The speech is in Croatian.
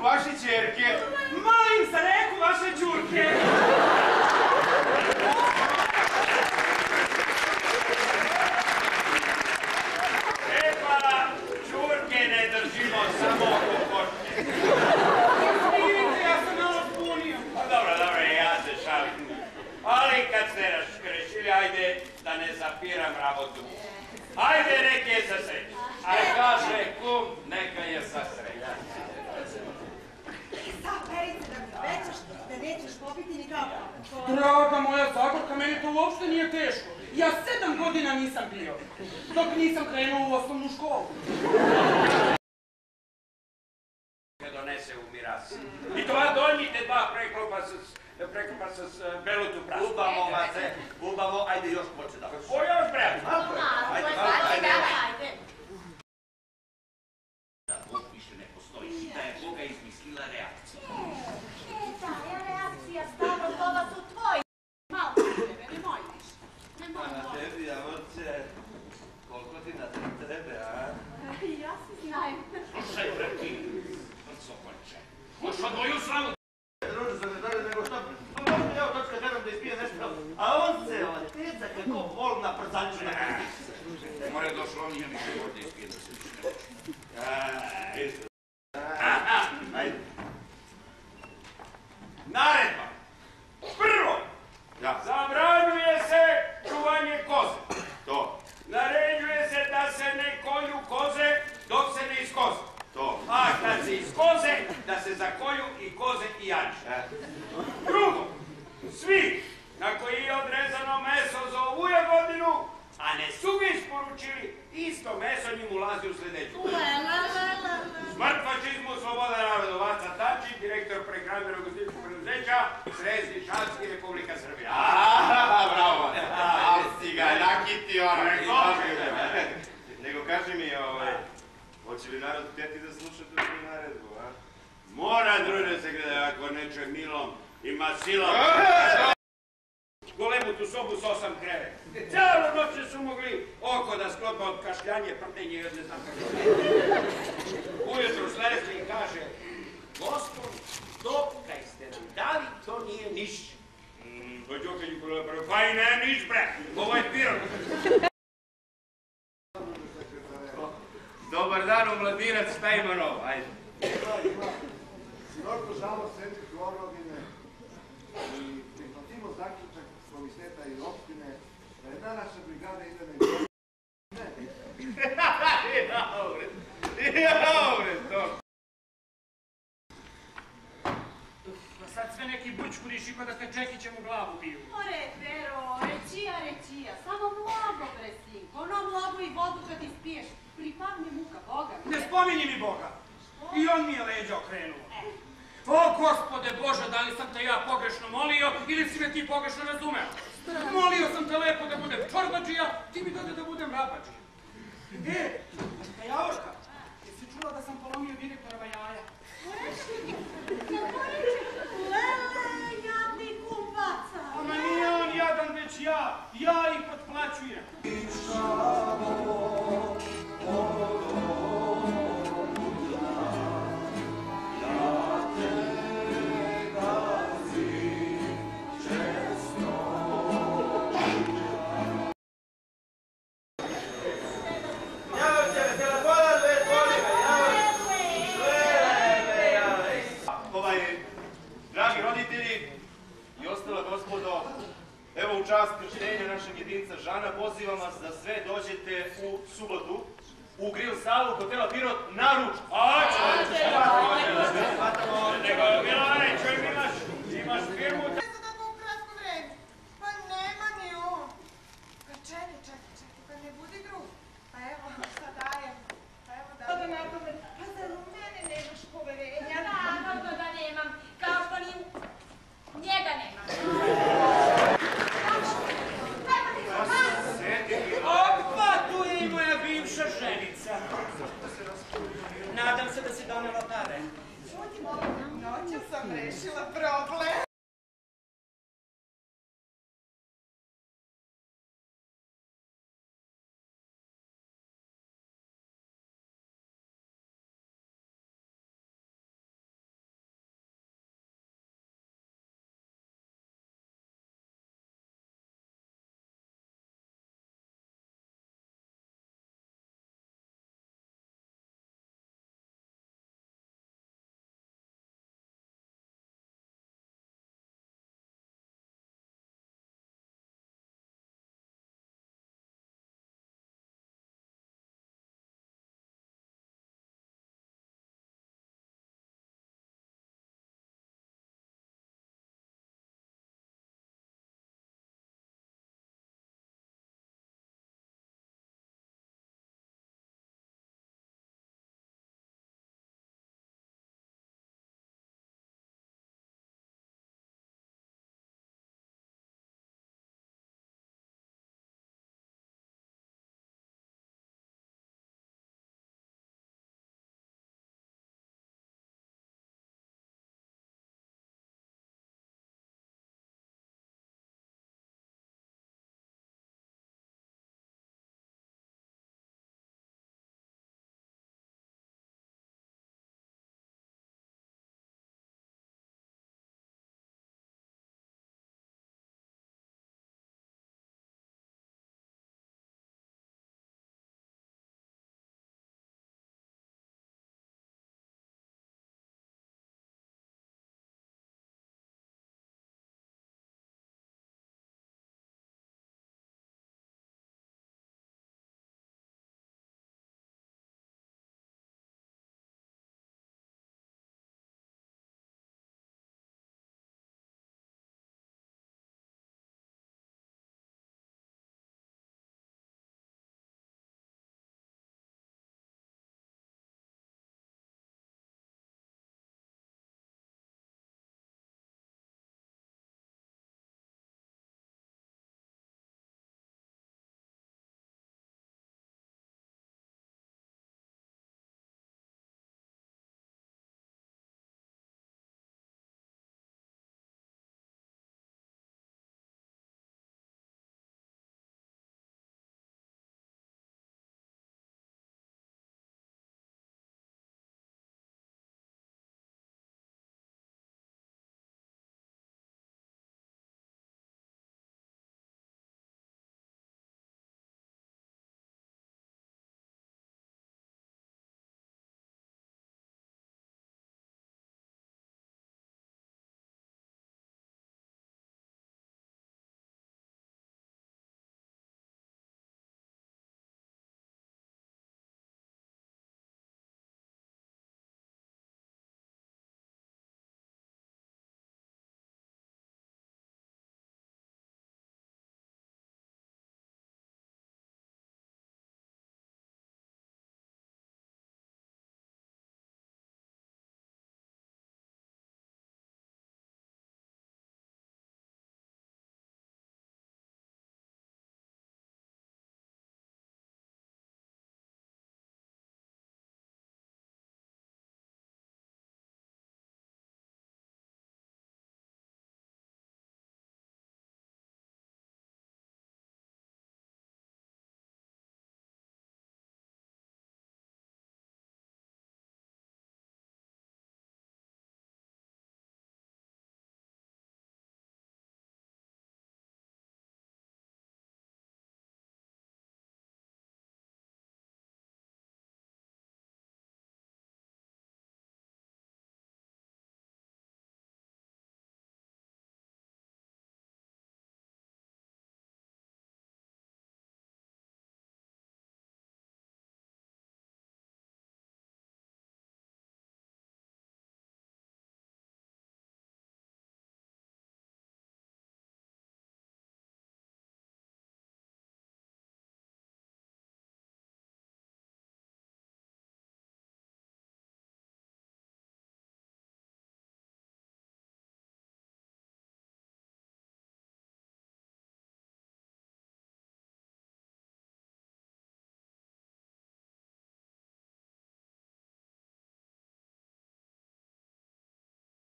vaše ćerke. Molim za reku vaše ćurke. Pa, ćurke ne držimo samo oko koške. Izvinite, ja sam malo zbunio. Dobro, ja se šalim. Ali kad ste raškrešili, ajde da ne zapiram rabotu. Ajde, nek je sa srećom. A kaže kum, neka je sa srećom. Sad, Perice, da mi obećaš da nećeš popiti ni kapu. Draga moja Zagorka, meni to uopšte nije teško. Ja 7 godina nisam pio, dok nisam krenuo u osnovnu školu. Donese u miras. I това donjite dva preklopa s belutu prasu. Bubamo, mace, bubamo, ajde još poče da. O, još bre. Ajde. Da Bog više ne postoji i da je Boga izmislila reakcija. Ta je reakcija stavno, toga su tvoji. Malo tebe, nemoj više. Nemoj Na moći. tebi, javorče, koliko ti na tebi trebe, a? Ja se znajem. Slušaj, bre, ti, vrcokonče. Moš od moju slavu. Druže, za ne dalje nego šta, evo točka gledam da ispije nešto, a on se oteca kako volna przančina. More došlo, on nije više ovdje ispije da se više ne može. Ajde. Naredba. Prvo, zabranjuje se čuvanje koze. To. Naređuje se da se ne kolju koze dok se ne iskoze. To. A kad se iskoze, da se zakolju i koze i janče. Drugo, svi na koji je odrezano meso za ovu godinu, a ne su ga isporučili, isto meso njim ulazi u sljedeću. Smrt fašizmu, sloboda narodovaca Tači, direktor prehrambenog gostinskog preduzeća, Srezničanski Šapski, Republika Srbija. Bravo. A si ga nakitio, nego kaži mi, hoće li narod htjeti da sluša tu naredbu, a? Mora, druže se gleda, ako neče milom ima silom. Golemu tu sobu s 8 kreve. Cijelo noće su mogli oko da sklopa od kašljanje, prtenje i ne znam kako. Ujutru sleze i kaže, Gospod, to kaj ste nam dali, to nije niš. Pa Đokelju prvo, pa i ne niš bre, ovo je pirot. Dobar dan, omladinac, šta ima novo, ajde. Sinoć državno središte Vojvodine i prihvatimo zaključak komiteta i opštine da jedna naša brigada ide na izbor. Dobre, to. Pa sad sve neki bučkuriši pa da ste Čekićem u glavu biju. More, Vero, rečija, samo mlago, bre, sinko. Ono mlago i vodu kad ispiješ, pripadne muka Boga. Ne spominji mi Boga. I on mi je leđa okrenuo. O, Gospode Bože, da li sam te ja pogrešno molio ili si me ti pogrešno razumeo? Molio sam te lepo da budem čorbađija, ti mi dode da budem rabađija. Javorka, jesi čula da sam polomio direktorova jaja? Lele, jadni kumpaca. Ona nije on jadan, već ja ih potplaćujem. Dragi roditelji i ostala gospodo, evo u čast krštenja našeg jedinca Žana, pozivam vas da sve dođete u subotu u grill salu hotela Pirot na ručak. Nego, Milane, čuj mi imaš firmu? Za tako kratko vreme. Pa nema ni on. Pa čekaj, pa ne budi grub. Pa evo, šta dajem? Pa evo da na tome. Pa zar u mene nemaš poverenja? Naravno da nemam, kao što ni njega nemam. Opa, tu je i moja bivša ženica. Nadam se da si donela tare. Noću sam rešila